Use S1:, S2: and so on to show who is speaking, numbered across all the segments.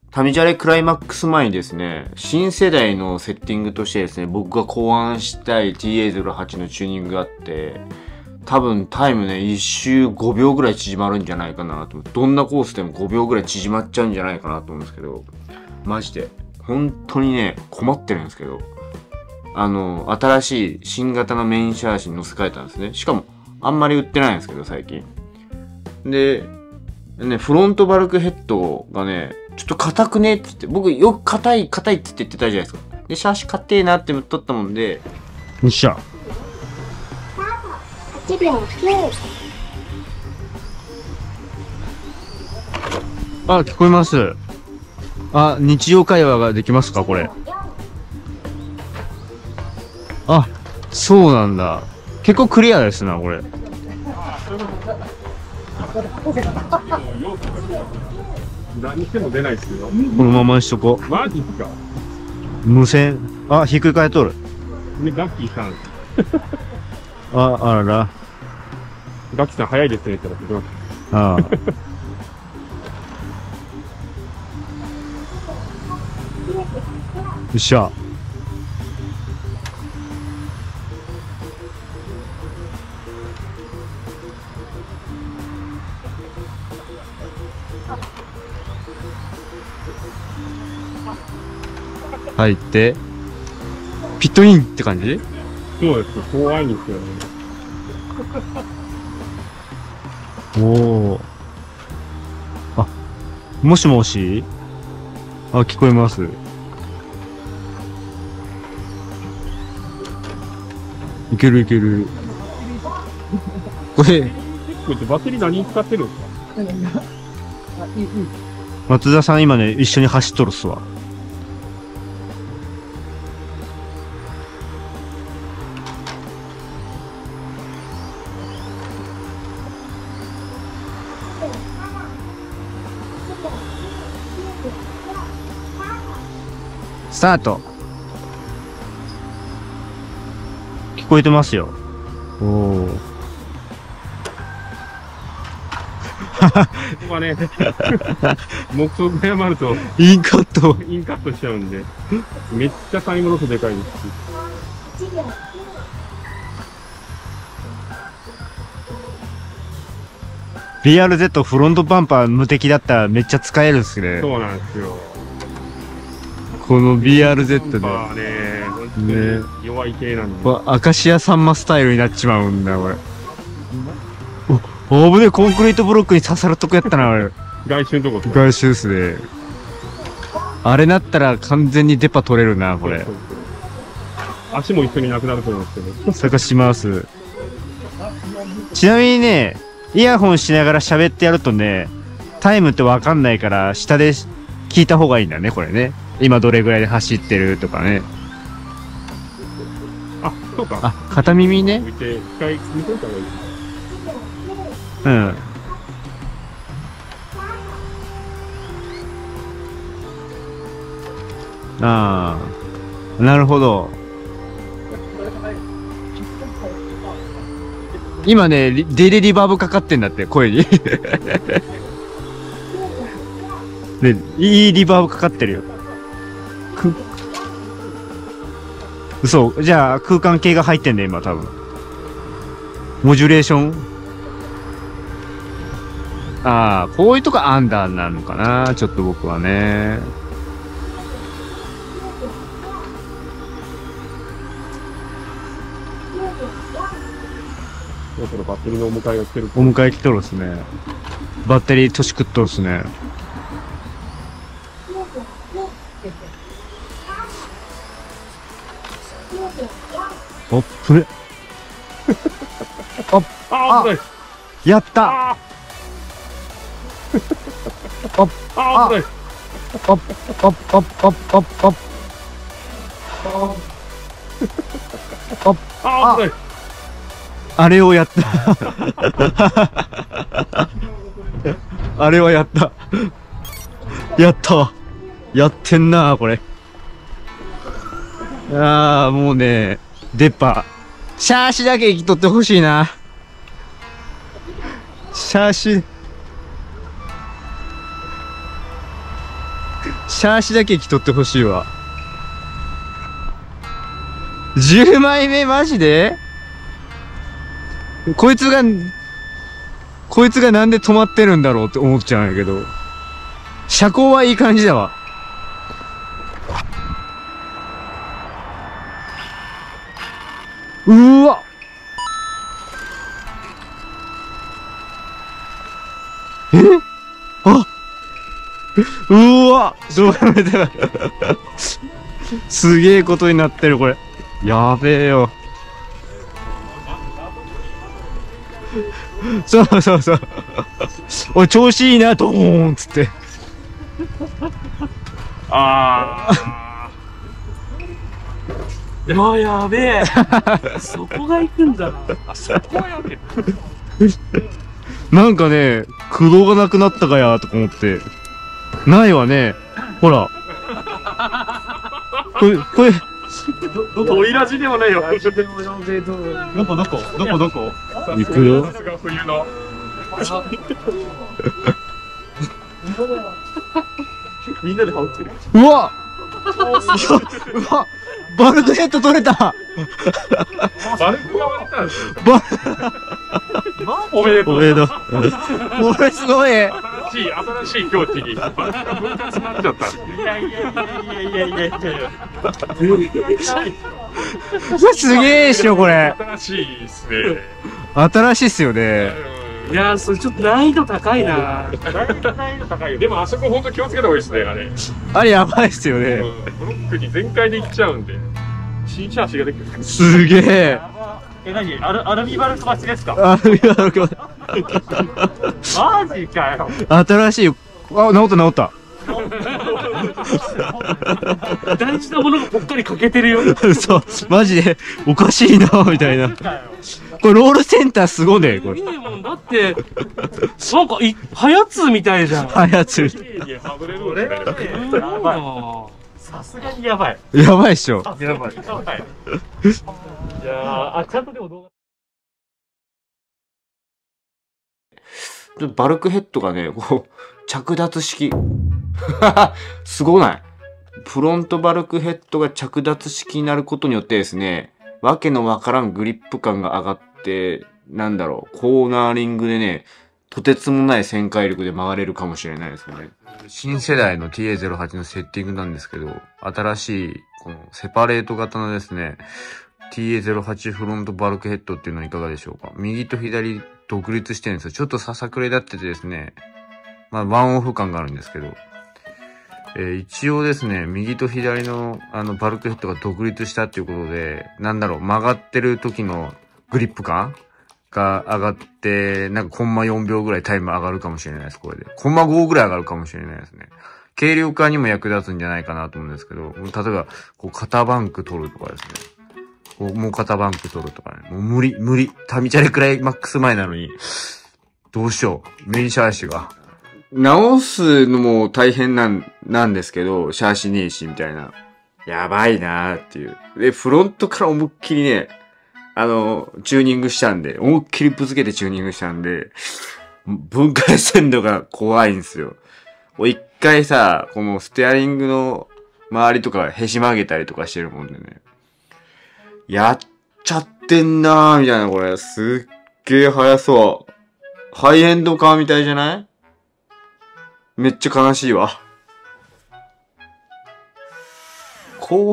S1: 旅じゃれクライマックス前にですね、新世代のセッティングとしてですね、僕が考案したい TA08 のチューニングがあって、多分タイムね、1周5秒ぐらい縮まるんじゃないかなと。どんなコースでも5秒ぐらい縮まっちゃうんじゃないかなと思うんですけど、マジで。本当にね、困ってるんですけど、新しい新型のメインシャーシに乗せ替えたんですね。しかも、あんまり売ってないんですけど、最近。で、ね、フロントバルクヘッドがね、ちょっと硬くねって言って、僕よく硬いって言ってたじゃないですか。で、シャーシ硬えなって取ったもんで、
S2: よっしゃ。
S3: 8秒9。
S2: あ、聞こえます。あ、日常会話ができますか、これ。あ、そうなんだ。結構クリアですな、これ。
S4: 何しても出ないですよ。
S2: このままにしとこ
S4: マジっすか。
S2: 無線。あ、ひっくり返っとる。
S4: ね、ガッキーさん。
S2: あらら。
S4: ガッキーさん早いですねって言ったら、
S2: ああ。よっしゃ。入って、ピットインって感じ？
S4: そうです。怖いんですよね。
S2: おお。あ、もしもし？あ、聞こえます。いけるいける。これ、
S4: これバッテリー何に使ってるんですか？
S2: 松田さん今ね、一緒に走っとるっすわ。スタート。聞こえてますよ。おお。
S4: ここはね、目測が誤ると
S2: インカット。
S4: インカットしちゃうんで、めっちゃタイムロスでかいですし。
S3: 8秒9。
S2: BRZ フロントバンパー無敵だったらめっちゃ使えるっすね。
S4: そうなんですよ。
S2: この BRZ
S4: まあ
S2: で。
S4: ね、本当に弱い系なんで。
S2: アカシアサンマスタイルになっちまうんだ、これ。お、危ねえ、コンクリートブロックに刺さるとこやったな、俺。
S4: 外周のとこです
S2: 外周っすね。あれなったら完全にデパ取れるな、これ。
S4: 足も一緒になくなると思うんですけど。
S2: 探します。ちなみにね、イヤホンしながら喋ってやるとね、タイムってわかんないから、下で聞いた方がいいんだね、これね。今どれぐらいで走ってるとかね。
S4: あ、そうか。
S2: あ、片耳ね。
S4: 見て、一回見といた方がいい。
S2: うん。ああ、なるほど。今ね、デリバーブかかってんだって、声に。ね、いいリバーブかかってるよ。嘘。じゃあ、空間系が入ってんだ、今、多分。モジュレーション。ああ、こういうとこアンダーなのかな、ちょっと僕はね。
S4: そろそろバッテリーのお迎えが来てる。
S2: お迎え来とるっすね。バッテリー年食っとるっすね。お、プレ。
S4: あ、危ない。
S2: やった
S4: あ
S2: おっ、
S4: あ、危ない。
S2: おっ、おっ、おっ、おっ、おっ、おっ。おっ、
S4: あ、危ない。
S2: あれをやった。あれはやった。やったわ。やってんな、これ。ああ、もうね、出っ歯。シャーシだけ生きとってほしいな。シャーシ。 シャーシだけ着とってほしいわ。10枚目マジでこいつがなんで止まってるんだろうって思っちゃうんやけど。車高はいい感じだわ。うーわえあうーわ動画見てたすげえことになってるこれ。やべえよ。そうそうそう。おい調子いいなドーンっつって。
S4: あー。もうやべえ。そこが行くんだな。あ、そこはやべえ。
S2: なんかね、駆動がなくなったかやとか思って。ないわね。ほら。これ。
S4: オイラジでもないよ。
S2: どこ行くよ。
S4: さすが冬の。みんなで羽織ってる。
S2: うわうわバルクヘッド取れた
S4: バルクが割れたんですよ。おめでとう。
S2: おめでとう。これすごい
S4: 新しい境地にバルクが分割になっちゃった。
S2: すげえっしょ、これ。
S4: 新しいっすね。
S2: 新しいっすよね。
S3: いやー、それちょっと難易度高いな。
S4: 難易度高いよ。でもあそこ本当気をつけた方がいいですね、あれ。
S2: あれやばいっすよね。
S4: ブロックに全開でいっちゃうんで。新車足ができる。
S2: すげえ。
S3: 何アルミバルク待ちですか？
S2: あ、いや、
S3: マジかよ。
S2: 新しい。あ、治った。
S3: 大事なものがぽっかり欠けてるよ。
S2: そう、マジで、おかしいな、みたいな。これ、ロールセンターすごいね、これ。
S3: いいもんだって、なんか、はやつみたいじゃん。
S2: はやつ。
S4: 外れるんですね。
S3: やばい。さすがにやばい。
S2: やばいっしょ。
S3: やばい。いやー、ちゃんとでも動画。
S1: バルクヘッドがね、こう、着脱式。すごない？フロントバルクヘッドが着脱式になることによってですね、わけのわからんグリップ感が上がって、コーナーリングでね、とてつもない旋回力で曲がれるかもしれないですよね。新世代の TA08 のセッティングなんですけど、新しい、このセパレート型のですね、TA08 フロントバルクヘッドっていうのはいかがでしょうか。右と左独立してるんですよ。ちょっとささくれ立っててですね、まあ、ワンオフ感があるんですけど、一応ですね、右と左のバルクヘッドが独立したっていうことで、曲がってる時のグリップ感が上がって、コンマ4秒ぐらいタイム上がるかもしれないです、これで。コンマ5ぐらい上がるかもしれないですね。軽量化にも役立つんじゃないかなと思うんですけど、例えば、肩バンク取るとかですね。もう肩バンク取るとかね。もう無理。タミチャレくらいマックス前なのに、どうしよう。メインシャーシが。直すのも大変なんですけど、シャーシねえし、みたいな。やばいなーっていう。で、フロントから思いっきりね、チューニングしたんで、思いっきりぶつけてチューニングしたんで、分解鮮度が怖いんですよ。一回さ、このステアリングの周りとかへし曲げたりとかしてるもんでね。やっちゃってんなーみたいな、これ。すっげー速そう。ハイエンドカーみたいじゃない？めっちゃ悲しいわ。焦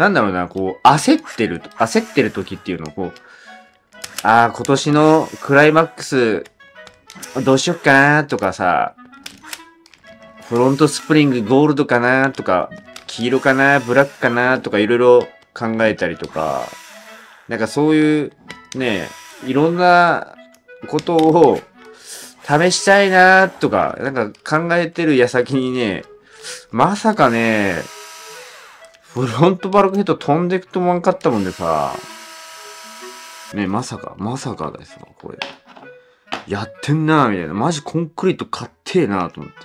S1: ってる時っていうのを今年のクライマックス、どうしよっかなとかさ、フロントスプリングゴールドかなとか、黄色かなブラックかなとかいろいろ考えたりとか、そういうね、いろんなことを試したいなとか、考えてる矢先にね、まさかね、フロントバルクヘッド飛んでくと思わんかったもんでさ、ね、まさかですわ、これ。やってんなみたいな。マジコンクリート買ってえなと思って。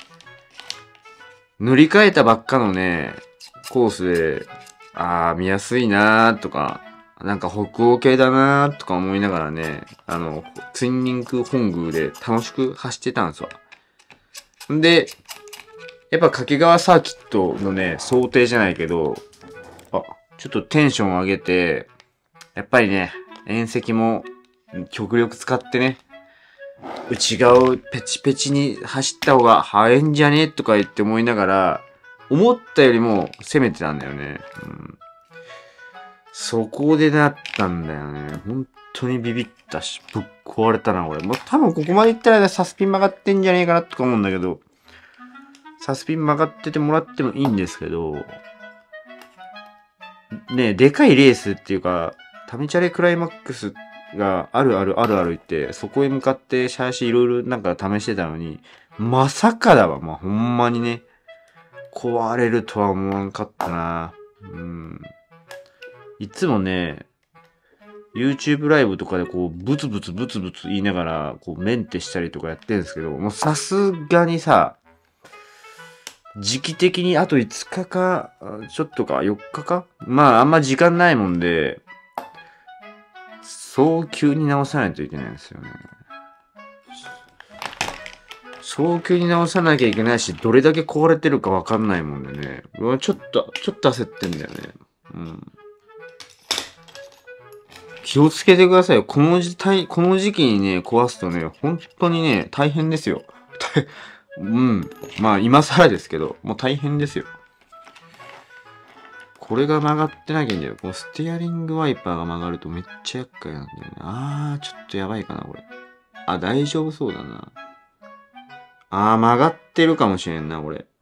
S1: 塗り替えたばっかのね、コースで、見やすいなとか、北欧系だなとか思いながらね、ツインリンク本宮で楽しく走ってたんですわ。んで、 やっぱ掛川サーキットのね、想定じゃないけど、あ、ちょっとテンション上げて、やっぱりね、縁石も極力使ってね、内側をペチペチに走った方が早いんじゃねとか言って思いながら、思ったよりも攻めてたんだよね。うん、そこでなったんだよね。本当にビビったし、ぶっ壊れたな、これ。もう多分ここまで行ったらサスピン曲がってんじゃねえかなとか思うんだけど、サスピン曲がっててもらってもいいんですけど、ね、でかいレースっていうか、タミチャレクライマックスがある言って、そこへ向かってシャーシいろいろなんか試してたのに、まさかだわ、まあ、ほんまにね、壊れるとは思わんかったな。うん。いつもね、YouTube ライブとかでこう、ブツブツ言いながら、こう、メンテしたりとかやってるんですけど、もうさすがにさ、時期的にあと5日か、ちょっとか、4日かまあ、あんま時間ないもんで、早急に直さないといけないんですよね。早急に直さなきゃいけないし、どれだけ壊れてるかわかんないもんでね。ちょっと焦ってんだよね。うん。気をつけてくださいよ。この時期にね、壊すとね、本当にね、大変ですよ。うん。まあ、今更ですけど、もう大変ですよ。これが曲がってなきゃいいんだよ。このステアリングワイパーが曲がるとめっちゃ厄介なんだよね。ちょっとやばいかな、これ。大丈夫そうだな。曲がってるかもしれんな、これ。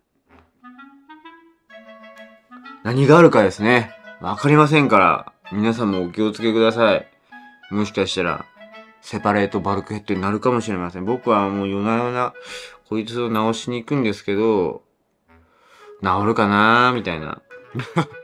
S1: 何があるかですね。わかりませんから、皆さんもお気をつけください。もしかしたら、セパレートバルクヘッドになるかもしれません。僕はもう夜な夜な、こいつを直しに行くんですけど、治るかなーみたいな。